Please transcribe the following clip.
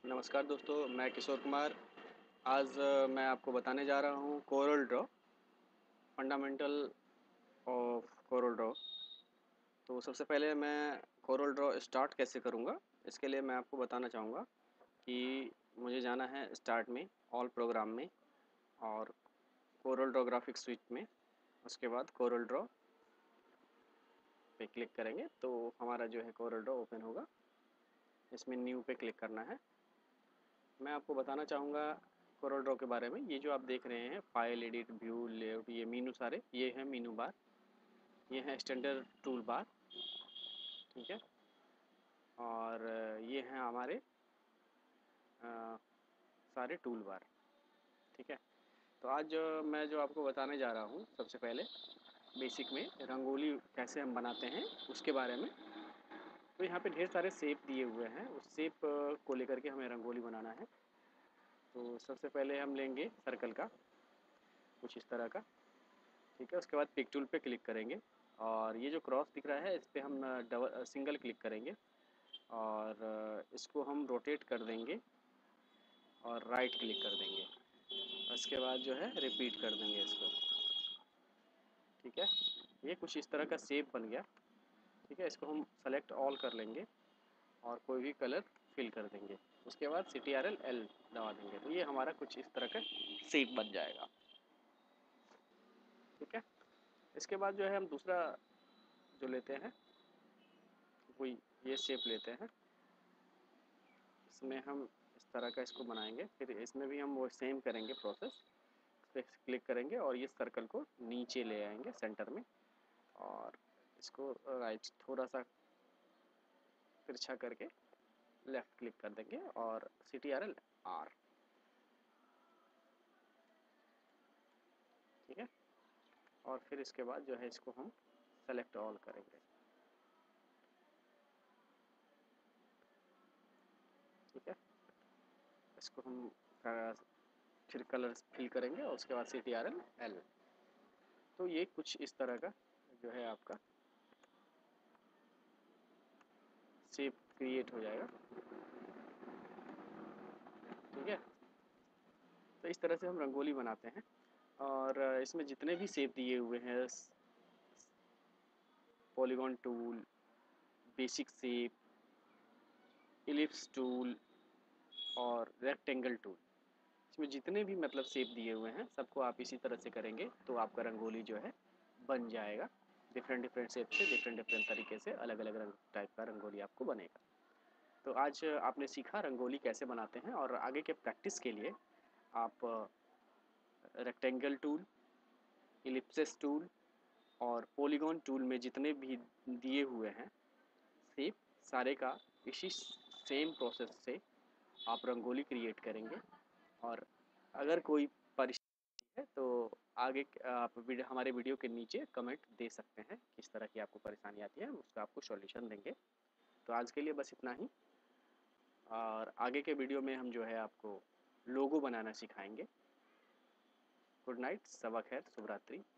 नमस्कार दोस्तों, मैं किशोर कुमार। आज मैं आपको बताने जा रहा हूँ Corel draw, fundamental of Corel draw. तो सबसे पहले मैं कोरल ड्रॉ स्टार्ट कैसे करूँगा, इसके लिए मैं आपको बताना चाहूँगा कि मुझे जाना है स्टार्ट में, ऑल प्रोग्राम में और कोरल ड्रॉ ग्राफिक स्विच में। उसके बाद कोरल ड्रॉ पे क्लिक करेंगे तो हमारा जो है कोरल ड्रॉ ओपन होगा। इसमें न्यू पे क्लिक करना है। मैं आपको बताना चाहूँगा कोरल ड्रॉ के बारे में। ये जो आप देख रहे हैं फाइल, एडिट, व्यू, लेआउट, ये मीनू सारे, ये है मीनू बार, ये है स्टैंडर्ड टूल बार, ठीक है। और ये हैं हमारे सारे टूल बार, ठीक है। तो आज मैं जो आपको बताने जा रहा हूँ सबसे पहले बेसिक में रंगोली कैसे हम बनाते हैं उसके बारे में। तो यहाँ पे ढेर सारे शेप दिए हुए हैं, उस शेप को लेकर के हमें रंगोली बनाना है। तो सबसे पहले हम लेंगे सर्कल का, कुछ इस तरह का, ठीक है। उसके बाद पिक टूल पे क्लिक करेंगे और ये जो क्रॉस दिख रहा है इस पर हम सिंगल क्लिक करेंगे और इसको हम रोटेट कर देंगे और राइट क्लिक कर देंगे। उसके बाद जो है रिपीट कर देंगे इसको, ठीक है। ये कुछ इस तरह का शेप बन गया, ठीक है। इसको हम सेलेक्ट ऑल कर लेंगे और कोई भी कलर फिल कर देंगे। उसके बाद CTRL L दबा देंगे तो ये हमारा कुछ इस तरह का शेप बन जाएगा, ठीक है। इसके बाद जो है हम दूसरा जो लेते हैं वो ये शेप लेते हैं। इसमें हम इस तरह का इसको बनाएंगे, फिर इसमें भी हम वो सेम करेंगे प्रोसेस। इस पर क्लिक करेंगे और ये सर्कल को नीचे ले आएंगे सेंटर में और इसको राइट थोड़ा सा तिरछा करके लेफ़्ट क्लिक कर देंगे और CTRL R, ठीक है। और फिर इसके बाद जो है इसको हम सेलेक्ट ऑल करेंगे, ठीक है। इसको हम फिर कलर फिल करेंगे और उसके बाद CTRL L। तो ये कुछ इस तरह का जो है आपका शेप क्रिएट हो जाएगा, ठीक है। तो इस तरह से हम रंगोली बनाते हैं और इसमें जितने भी शेप दिए हुए हैं, polygon tool, basic shape, ellipse tool और रेक्टेंगल टूल, इसमें जितने भी मतलब शेप दिए हुए हैं सबको आप इसी तरह से करेंगे तो आपका रंगोली जो है बन जाएगा। डिफरेंट डिफरेंट शेप से डिफरेंट डिफरेंट तरीके से अलग अलग रंग टाइप का रंगोली आपको बनेगा। तो आज आपने सीखा रंगोली कैसे बनाते हैं और आगे के प्रैक्टिस के लिए आप रेक्टेंगल टूल, इलिप्सिस टूल और पॉलीगॉन टूल में जितने भी दिए हुए हैं शेप, सारे का इसी सेम प्रोसेस से आप रंगोली क्रिएट करेंगे। और अगर कोई परेशानी है तो आगे आप हमारे वीडियो के नीचे कमेंट दे सकते हैं, किस तरह की आपको परेशानी आती है उसका आपको सॉल्यूशन देंगे। तो आज के लिए बस इतना ही और आगे के वीडियो में हम जो है आपको लोगो बनाना सिखाएंगे। गुड नाइट, सबा खैर, शुभ रात्रि।